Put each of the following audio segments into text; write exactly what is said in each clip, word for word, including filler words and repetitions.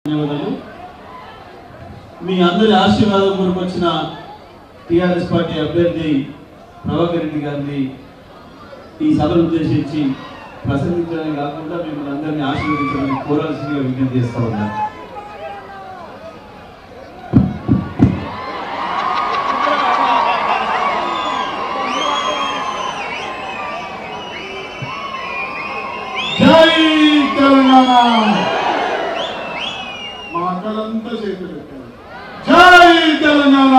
ధన్యవాదాలు. మీ అందరి ఆశీర్వాదం కొరకు వచ్చిన టీఆర్ఎస్ పార్టీ అభ్యర్థి ప్రభాకర్ రెడ్డి గారిని ఈ సభను ఉద్దేశించి ప్రసంగించడమే కాకుండా మిమ్మల్ని అందరినీ ఆశీర్వదించడానికి కోరాల్సిందిగా విజ్ఞప్తి చేస్తూ ఉన్నారు. జై తెలంగాణ. మా అక్కలంతా చేతులు పెట్టారు. జై తెలంగాణ.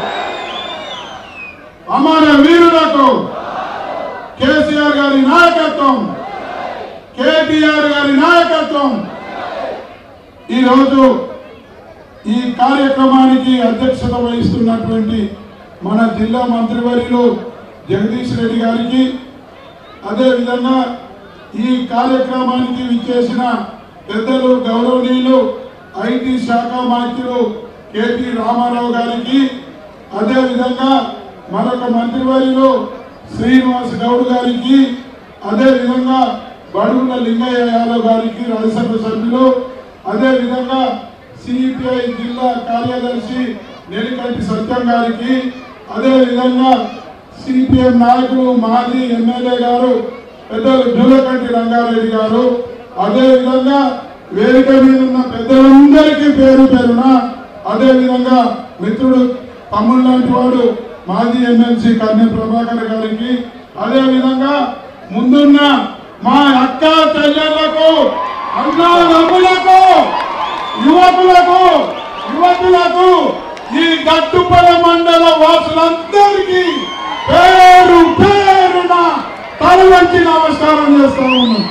అమర వీరులకు కేసీఆర్ గారి నాయకత్వం, కేటీఆర్ గారి నాయకత్వం. ఈరోజు ఈ కార్యక్రమానికి అధ్యక్షత వహిస్తున్నటువంటి మన జిల్లా మంత్రివర్యులు జగదీష్ రెడ్డి గారికి, అదేవిధంగా ఈ కార్యక్రమానికి విచ్చేసిన పెద్దలు గౌరవనీయులు ఐటీ శాఖ మంత్రులు కేటీ రామారావు గారికి, అదేవిధంగా మరొక మంత్రివర్యులు శ్రీనివాస్ గౌడ్ గారికి, అదేవిధంగా బడుగుల లింగయ్య యాదవ్ గారికి రాజ్యసభ సభ్యులు, అదేవిధంగా సిపిఐ జిల్లా కార్యదర్శి నెల్లికంటి సత్యం గారికి, అదేవిధంగా సిపిఎం నాయకులు మాజీ ఎమ్మెల్యే గారు పెద్దలు జూలకంటి రంగారెడ్డి గారు, అదేవిధంగా వేదిక మీద ఉన్న పెద్దలందరికీ పేరు పేరున, అదేవిధంగా మిత్రుడు తమ్ముడు లాంటి వాడు మాజీ ఎమ్మెల్సీ కన్నె ప్రభాకర్ గారికి, అదేవిధంగా ముందున్న మా అక్క చెల్లెళ్లకు, అన్నదమ్ములకు, యువకులకు, యువతులకు, ఈ గట్టుపల మండల వాసులందరికీ పేరు పేరున తల వంచి నమస్కారం చేస్తా ఉన్నాం.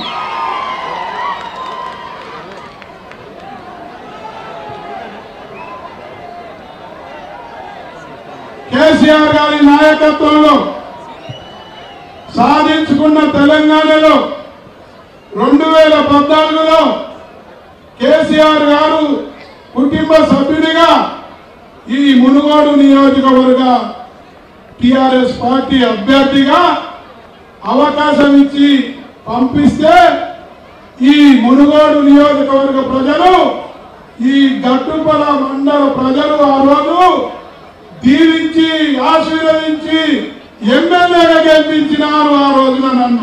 కేసీఆర్ గారి నాయకత్వంలో సాధించుకున్న తెలంగాణలో రెండు వేల పద్నాలుగులో కేసీఆర్ గారు కుటుంబ సభ్యుడిగా ఈ మునుగోడు నియోజకవర్గ టిఆర్ఎస్ పార్టీ అభ్యర్థిగా అవకాశం ఇచ్చి పంపిస్తే ఈ మునుగోడు నియోజకవర్గ ప్రజలు, ఈ గట్టుపల మండల ప్రజలు ఆ రోజు దీవించి ఆశీర్వదించి ఎమ్మెల్యేగా గెలిపించినారు. ఆ రోజున నన్ను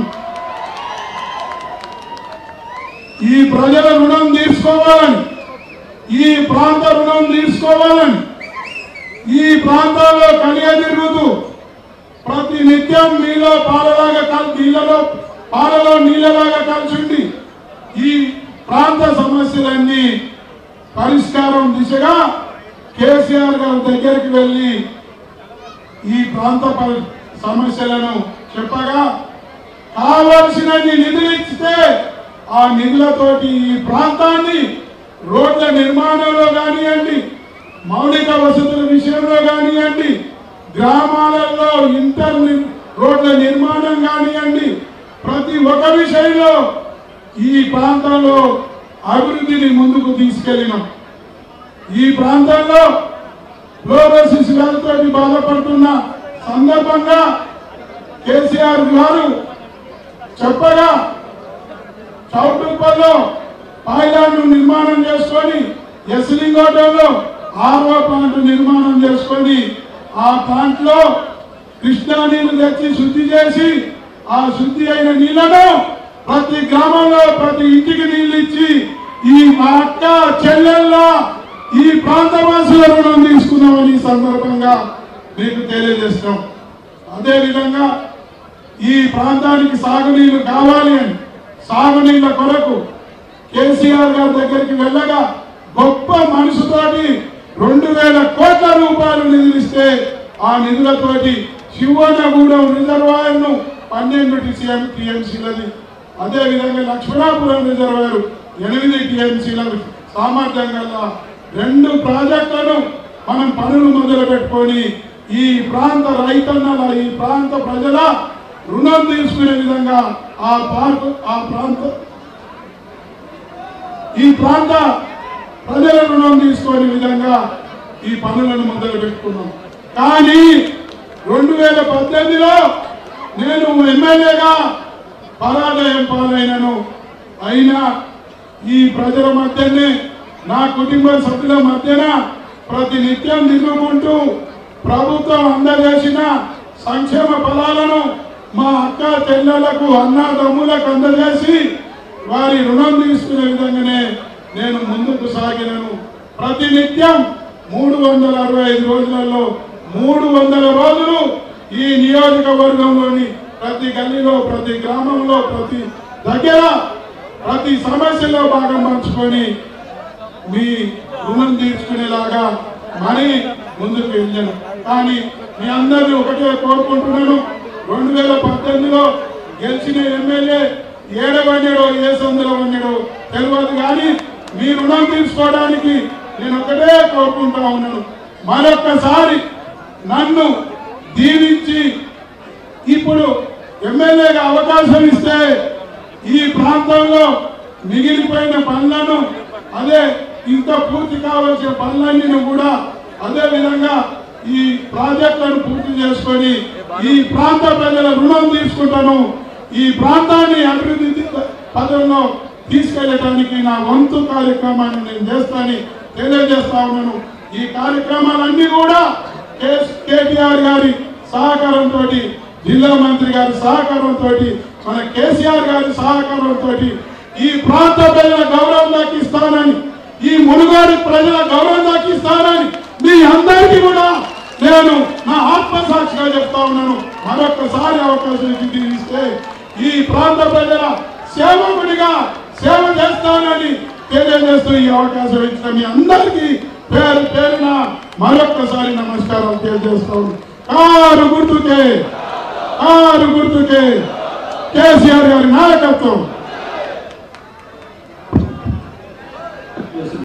ఈ ప్రజల రుణం తీసుకోవాలని, ఈ ప్రాంత రుణం తీసుకోవాలని, ఈ ప్రాంతాల్లో కలియ తిరుగుతూ ప్రతి నిత్యం నీలో పాలలాగా కలిసి నీళ్ళలో పాలలో నీళ్ళలాగా కలిసి ఈ ప్రాంత సమస్యలన్నీ పరిష్కారం దిశగా కేసీఆర్ గారి దగ్గరికి వెళ్ళి ఈ ప్రాంత సమస్యలను చెప్పగా కావలసినన్ని నిధులు ఇస్తే ఆ నిధులతోటి ఈ ప్రాంతాన్ని రోడ్ల నిర్మాణంలో కానివ్వండి, మౌలిక వసతుల విషయంలో కానివ్వండి, గ్రామాలలో ఇంటర్ రోడ్ల నిర్మాణం కానివ్వండి, ప్రతి ఒక్క విషయంలో ఈ ప్రాంతంలో అభివృద్ధిని ముందుకు తీసుకెళ్లినాం. ఈ ప్రాంతంలో ఫ్లోరోసిస్ వ్యాధితో బాధపడుతున్న సందర్భంగా కేసీఆర్ గారు చెప్పగా చౌటుప్పల్లో పాయిలాండ్ నిర్మాణం చేసుకొని, ఎస్లింగోటంలో ఆర్ఓ ప్లాంట్ నిర్మాణం చేసుకొని ఆ ప్లాంట్ లో కృష్ణా నీళ్లు తెచ్చి శుద్ధి చేసి ఆ శుద్ధి అయిన నీళ్లను ప్రతి గ్రామంలో ప్రతి ఇంటికి నీళ్లు ఇచ్చి ఈ మా అక్క చెల్లెళ్ళ ఈ ప్రాంతవాసుల రుణం తీసుకున్నామని ఈ సందర్భంగా మీకు తెలియజేస్తాం. అదేవిధంగా ఈ ప్రాంతానికి సాగునీళ్లు కావాలి అని సాగునీళ్ల కొరకు కేసీఆర్ గారి దగ్గరికి వెళ్ళగా గొప్ప మనసుతోటి రెండు వేల కోట్ల రూపాయలు నిధులు ఇస్తే ఆ నిధులతోటి శివనగూడెం రిజర్వాయర్ ను పన్నెండు టీఎంసీలది, అదేవిధంగా లక్ష్మణాపురం రిజర్వాయర్ ఎనిమిది టీఎంసీల సామర్థ్యం గల రెండు ప్రాజెక్టులను మనం పనులు మొదలు పెట్టుకొని ఈ ప్రాంత రైతన్నల ఈ ప్రాంత ప్రజల రుణం తీసుకునే విధంగా ఆ పార్క్ ఆ ప్రాంత ఈ ప్రాంత ప్రజల రుణం తీసుకునే విధంగా ఈ పనులను మొదలు పెట్టుకున్నాం. కానీ రెండు వేల పద్దెనిమిదిలో నేను ఎమ్మెల్యేగా పరాజయం పాలైనను. అయినా ఈ ప్రజల మధ్యనే నా కుటుంబ సభ్యుల మధ్యన ప్రతి నిత్యం తిరుగుకుంటూ ప్రభుత్వం అందజేసిన సంక్షేమ ఫలాలను మా అక్క చెల్లెలకు అన్నదమ్ములకు అందజేసి వారి రుణం తీసుకునే విధంగానే నేను ముందుకు సాగినాను. ప్రతి నిత్యం మూడు వందల అరవై ఐదు రోజులలో మూడు వందల రోజులు ఈ నియోజకవర్గంలోని ప్రతి గల్లీలో ప్రతి గ్రామంలో ప్రతి దగ్గర ప్రతి సమస్యలో భాగం పంచుకొని మీ రుణం తీర్చుకునేలాగా మరి ముందుకు వెళ్ళాను. కానీ మీ అందరినీ ఒకటే కోరుకుంటున్నాను, రెండు వేల పద్దెనిమిదిలో గెలిచిన ఎమ్మెల్యే ఏడవన్నాడో ఏ సందులో ఉన్నాడో తెలియదు, కానీ మీ రుణం తీర్చుకోవడానికి నేను ఒకటే కోరుకుంటా ఉన్నాను. మరొక్కసారి నన్ను దీవించి ఇప్పుడు ఎమ్మెల్యేగా అవకాశం ఇస్తే ఈ ప్రాంతంలో మిగిలిపోయిన పనులను అదే ఇంకా పూర్తి కావాల్సిన పనులన్నీ కూడా అదే విధంగా ఈ ప్రాజెక్టులను పూర్తి చేసుకొని ఈ ప్రాంత ప్రజల రుణం తీసుకుంటాను. ఈ ప్రాంతాన్ని అభివృద్ధి పదంలో తీసుకెళ్ళడానికి నా వంతు కార్యక్రమాన్ని నేను చేస్తానని తెలియజేస్తా ఉన్నాను. ఈ కార్యక్రమాలన్నీ కూడా కేటీఆర్ గారి సహకారంతో, జిల్లా మంత్రి గారి సహకారంతో, మన కేసీఆర్ గారి సహకారంతో ఈ ప్రాంత ప్రజల గౌరవం దక్కిస్తానని, ఈ మునుగోడు ప్రజల గౌరవం దక్కిస్తానని మీ అందరికీ కూడా నేను నా ఆత్మసాక్షిగా చెప్తా ఉన్నాను. మరొకసారి అవకాశం ఇస్తే ఈ ప్రాంత ప్రజల సేవకుడిగా సేవ చేస్తానని తెలియజేస్తూ ఈ అవకాశం ఇచ్చిన మీ అందరికీ పేరు పేరున మరొక్కసారి నమస్కారాలు తెలియజేస్తాను. కారు గుర్తుకే కారు గుర్తుకే కేసీఆర్ గారి నాయకత్వం.